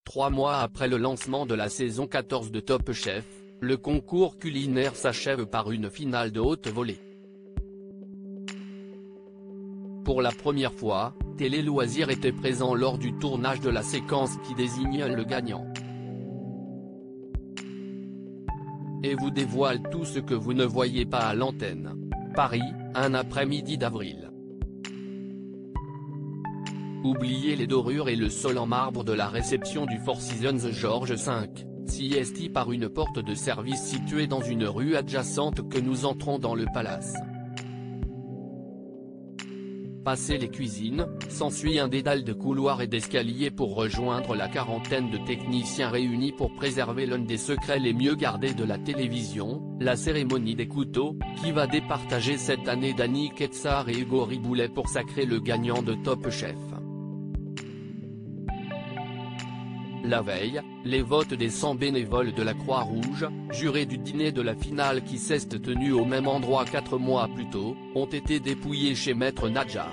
3 mois après le lancement de la saison 14 de Top Chef, le concours culinaire s'achève par une finale de haute volée. Pour la première fois, Télé Loisirs était présent lors du tournage de la séquence qui désigne le gagnant. Et vous dévoile tout ce que vous ne voyez pas à l'antenne. Paris, un après-midi d'avril. Oubliez les dorures et le sol en marbre de la réception du Four Seasons Georges V, CST par une porte de service située dans une rue adjacente que nous entrons dans le palace. Passé les cuisines, s'ensuit un dédale de couloirs et d'escaliers pour rejoindre la quarantaine de techniciens réunis pour préserver l'un des secrets les mieux gardés de la télévision, la cérémonie des couteaux, qui va départager cette année Dany Quetsart et Hugo Riboulet pour sacrer le gagnant de Top Chef. La veille, les votes des 100 bénévoles de la Croix-Rouge, jurés du dîner de la finale qui s'est tenu au même endroit 4 mois plus tôt, ont été dépouillés chez Maître Nadjar.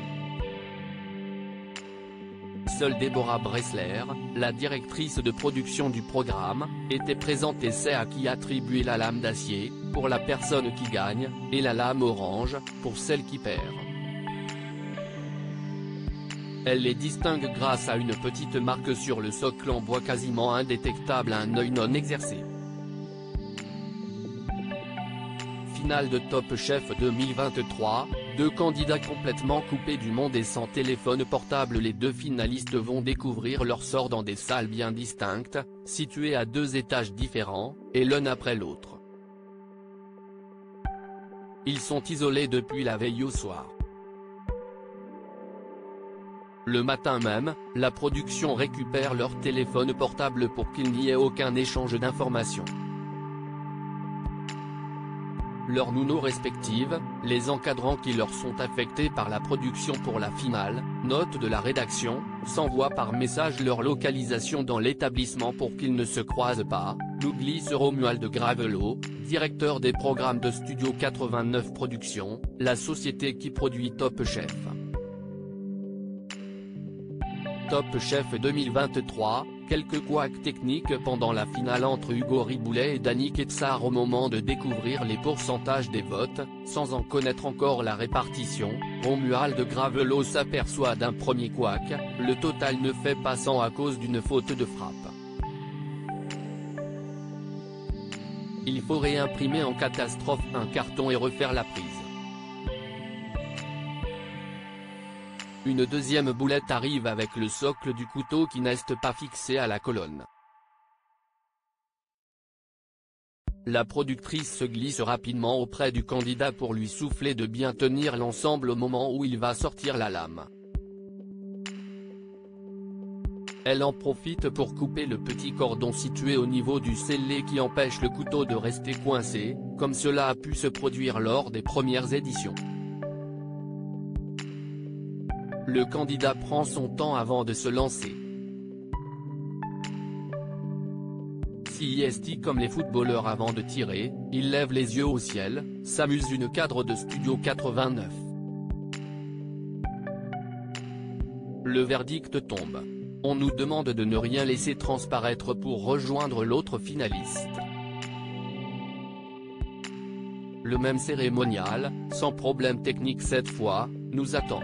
Seule Déborah Bressler, la directrice de production du programme, était présente et sait à qui attribuer la lame d'acier, pour la personne qui gagne, et la lame orange, pour celle qui perd. Elle les distingue grâce à une petite marque sur le socle en bois quasiment indétectable à un œil non exercé. Finale de Top Chef 2023, 2 candidats complètement coupés du monde et sans téléphone portable. Les 2 finalistes vont découvrir leur sort dans des salles bien distinctes, situées à 2 étages différents, et l'un après l'autre. Ils sont isolés depuis la veille au soir. Le matin même, la production récupère leur téléphone portable pour qu'il n'y ait aucun échange d'informations. Leurs nounous respectives, les encadrants qui leur sont affectés par la production pour la finale, note de la rédaction, s'envoient par message leur localisation dans l'établissement pour qu'ils ne se croisent pas, nous glisse Romuald Gravelot, directeur des programmes de Studio 89 Productions, la société qui produit Top Chef. Top Chef 2023, quelques couacs techniques pendant la finale entre Hugo Riboulet et Dany Quetsart au moment de découvrir les pourcentages des votes, sans en connaître encore la répartition. Romuald Gravelot s'aperçoit d'un premier couac, le total ne fait pas 100 à cause d'une faute de frappe. Il faut réimprimer en catastrophe un carton et refaire la prise. Une deuxième boulette arrive avec le socle du couteau qui n'est pas fixé à la colonne. La productrice se glisse rapidement auprès du candidat pour lui souffler de bien tenir l'ensemble au moment où il va sortir la lame. Elle en profite pour couper le petit cordon situé au niveau du scellé qui empêche le couteau de rester coincé, comme cela a pu se produire lors des premières éditions. Le candidat prend son temps avant de se lancer. CST comme les footballeurs avant de tirer, il lève les yeux au ciel, s'amuse une cadre de Studio 89. Le verdict tombe. On nous demande de ne rien laisser transparaître pour rejoindre l'autre finaliste. Le même cérémonial, sans problème technique cette fois, nous attend.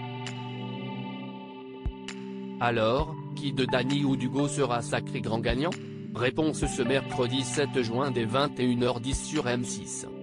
Alors, qui de Dany ou d'Hugo sera sacré grand gagnant? Réponse ce mercredi 7 juin dès 21h10 sur M6.